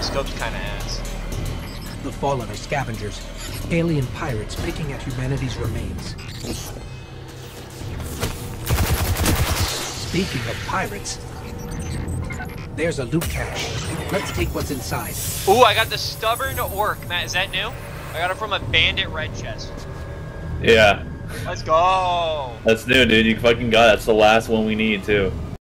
scope's kind of ass. The Fallen are scavengers, alien pirates picking at humanity's remains. Speaking of pirates, there's a loot cache. Let's take what's inside. Ooh, I got the Stubborn Orc. Matt, is that new? I got it from a Bandit Red Chest. Yeah. Let's go. That's new, dude. You fucking got it. That's the last one we need, too.